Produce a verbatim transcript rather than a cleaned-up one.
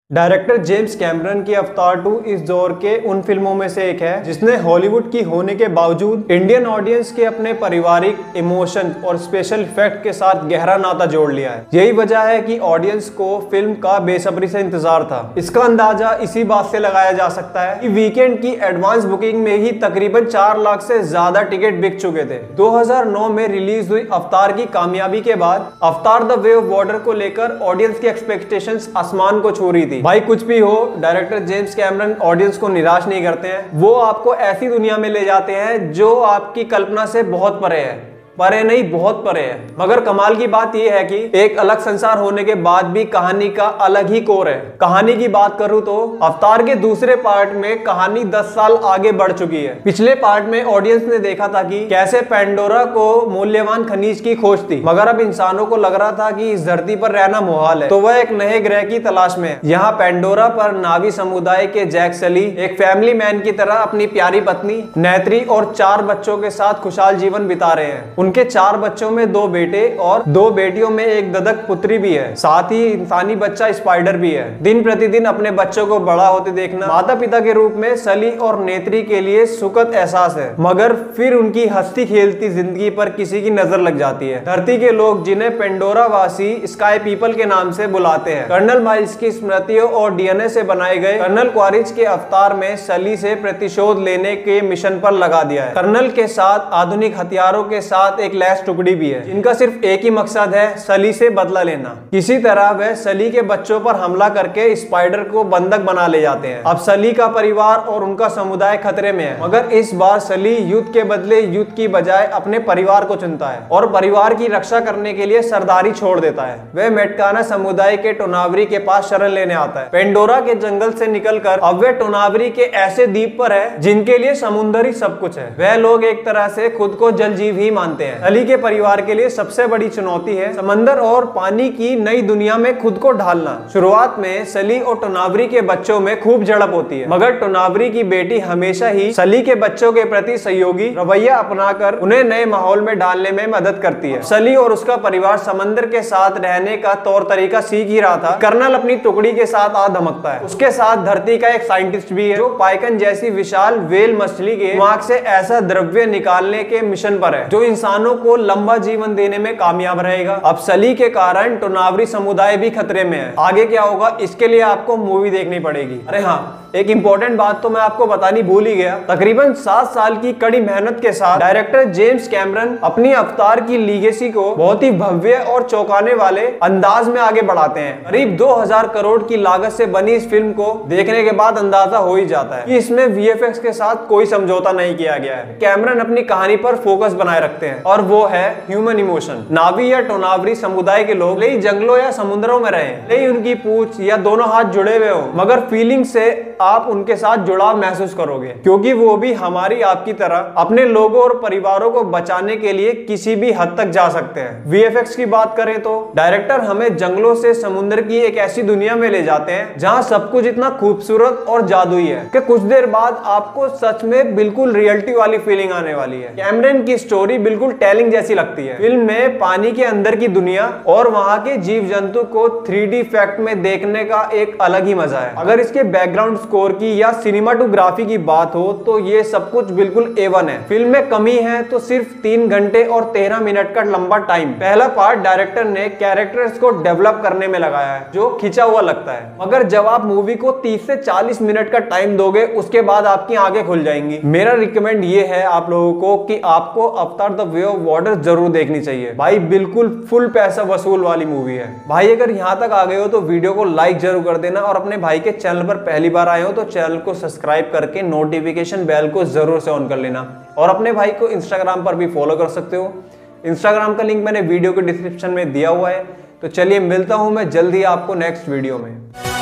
Director James Cameron की Avatar two इस दौर के उन फिल्मों में से एक है जिसने हॉलीवुड की होने के बावजूद इंडियन ऑडियंस के अपने पारिवारिक इमोशन और स्पेशल इफेक्ट के साथ गहरा नाता जोड़ लिया है। यही वजह है कि ऑडियंस को फिल्म का बेसब्री से इंतजार था। इसका अंदाजा इसी बात से लगाया जा सकता है कि वीकेंड की एडवांस बुकिंग में ही तकरीबन चार लाख से ज्यादा टिकट बिक चुके थे। दो हज़ार नौ में रिलीज हुई अवतार की कामयाबी के बाद अवतार द वे ऑफ वाटर को लेकर ऑडियंस की एक्सपेक्टेशंस आसमान को छू रही थी। भाई कुछ भी हो, डायरेक्टर जेम्स कैमरन ऑडियंस को निराश नहीं करते हैं। वो आपको ऐसी दुनिया में ले जाते हैं जो आपकी कल्पना से बहुत परे है, परे नहीं बहुत परे है। मगर कमाल की बात यह है कि एक अलग संसार होने के बाद भी कहानी का अलग ही कोर है। कहानी की बात करूं तो अवतार के दूसरे पार्ट में कहानी दस साल आगे बढ़ चुकी है। पिछले पार्ट में ऑडियंस ने देखा था कि कैसे पेंडोरा को मूल्यवान खनिज की खोज थी, मगर अब इंसानों को लग रहा था कि इस धरती पर रहना मुहाल है, तो वह एक नए ग्रह की तलाश में है। यहाँ पेंडोरा पर नावी समुदाय के जैक सली एक फैमिली मैन की तरह अपनी प्यारी पत्नी नेत्री और चार बच्चों के साथ खुशहाल जीवन बिता रहे हैं। उनके चार बच्चों में दो बेटे और दो बेटियों में एक ददक पुत्री भी है, साथ ही इंसानी बच्चा स्पाइडर भी है। दिन प्रतिदिन अपने बच्चों को बड़ा होते देखना माता पिता के रूप में सली और नेत्री के लिए सुखद एहसास है। मगर फिर उनकी हंसती खेलती जिंदगी पर किसी की नजर लग जाती है। धरती के लोग, जिन्हें पेंडोरा वासी स्काई पीपल के नाम से बुलाते हैं, कर्नल माइल्स की स्मृतियों और डीएनए से बनाए गए कर्नल क्वारिज के अवतार में सली से प्रतिशोध लेने के मिशन पर लगा दिया है। कर्नल के साथ आधुनिक हथियारों के साथ एक लैस टुकड़ी भी है, जिनका सिर्फ एक ही मकसद है, सली से बदला लेना। किसी तरह वह सली के बच्चों पर हमला करके स्पाइडर को बंधक बना ले जाते हैं। अब सली का परिवार और उनका समुदाय खतरे में है, मगर इस बार सली युद्ध के बदले युद्ध की बजाय अपने परिवार को चुनता है और परिवार की रक्षा करने के लिए सरदारी छोड़ देता है। वह मेटकाना समुदाय के टोनावरी के पास शरण लेने आता है। पेंडोरा के जंगल से निकलकर अब वह टोनावरी के ऐसे द्वीप पर है जिनके लिए समुद्र ही सब कुछ है। वह लोग एक तरह से खुद को जलजीव ही मानते हैं। सली के परिवार के लिए सबसे बड़ी चुनौती है समंदर और पानी की नई दुनिया में खुद को ढालना। शुरुआत में सली और टोनावरी के बच्चों में खूब झड़प होती है, मगर टोनावरी की बेटी हमेशा ही सली के बच्चों के प्रति सहयोगी रवैया अपनाकर उन्हें नए माहौल में डालने में मदद करती है। सली और उसका परिवार समंदर के साथ रहने का तौर तरीका सीख ही रहा था। कर्नल अपनी टुकड़ी के साथ आ धमकता है। उसके साथ धरती का एक साइंटिस्ट भी है जो पाइकन जैसी विशाल वेल मछली के दिमाग से ऐसा द्रव्य निकालने के मिशन पर है जो इंसानों को लंबा जीवन देने में कामयाब रहेगा। अब सली के कारण टोनावरी समुदाय भी खतरे में है। आगे क्या होगा इसके लिए आपको मूवी देखनी पड़ेगी। अरे हाँ, एक इंपॉर्टेंट बात तो मैं आपको बतानी भूल ही गया। तकरीबन सात साल की कड़ी मेहनत के साथ डायरेक्टर जेम्स कैमरन अपनी अवतार की लीगेसी को बहुत ही भव्य और चौंकाने वाले अंदाज में आगे बढ़ाते हैं। करीब दो हज़ार करोड़ की लागत से बनी इस फिल्म को देखने के बाद अंदाजा हो ही जाता है कि इसमें वीएफएक्स के साथ कोई समझौता नहीं किया गया है। कैमरन अपनी कहानी पर फोकस बनाए रखते हैं और वो है ह्यूमन इमोशन। नावी या टोनावरी समुदाय के लोग ले जंगलों या समुद्रों में रहे, ले उनकी पूंछ या दोनों हाथ जुड़े हुए हो, मगर फीलिंग से आप उनके साथ जुड़ाव महसूस करोगे, क्योंकि वो भी हमारी आपकी तरह अपने लोगों और परिवारों को बचाने के लिए किसी भी हद तक जा सकते हैं। वीएफएक्स की बात करें तो डायरेक्टर हमें जंगलों से समुद्र की एक ऐसी दुनिया में ले जाते हैं जहां सब कुछ इतना खूबसूरत और जादुई है कि कुछ देर बाद आपको सच में बिल्कुल रियलिटी वाली फीलिंग आने वाली है। कैमरन की स्टोरी बिल्कुल टेलिंग जैसी लगती है। फिल्म में पानी के अंदर की दुनिया और वहां के जीव जंतु को थ्री डी इफेक्ट में देखने का एक अलग ही मजा है। अगर इसके बैकग्राउंड स्कोर की या सिनेमाटोग्राफी की बात हो तो ये सब कुछ बिल्कुल ए वन है। फिल्म में कमी है तो सिर्फ तीन घंटे और तेरह मिनट का लंबा टाइम। पहला पार्ट डायरेक्टर ने कैरेक्टर्स को डेवलप करने में लगाया है जो खिंचा हुआ लगता है, मगर जब आप मूवी को तीस से चालीस मिनट का टाइम दोगे उसके बाद आपकी आंखें खुल जाएंगी। मेरा रिकमेंड ये है आप लोगों को कि आपको अवतार द वे ऑफ वाटर जरूर देखनी चाहिए। भाई बिल्कुल फुल पैसा वसूल वाली मूवी है। भाई अगर यहाँ तक आ गए हो तो वीडियो को लाइक जरूर कर देना और अपने भाई के चैनल पर पहली बार आए हो तो चैनल को सब्सक्राइब करके नोटिफिकेशन बेल को जरूर से ऑन कर लेना और अपने भाई को इंस्टाग्राम पर भी फॉलो कर सकते हो। इंस्टाग्राम का लिंक मैंने वीडियो के डिस्क्रिप्शन में दिया हुआ है। तो चलिए मिलता हूं मैं जल्द ही आपको नेक्स्ट वीडियो में।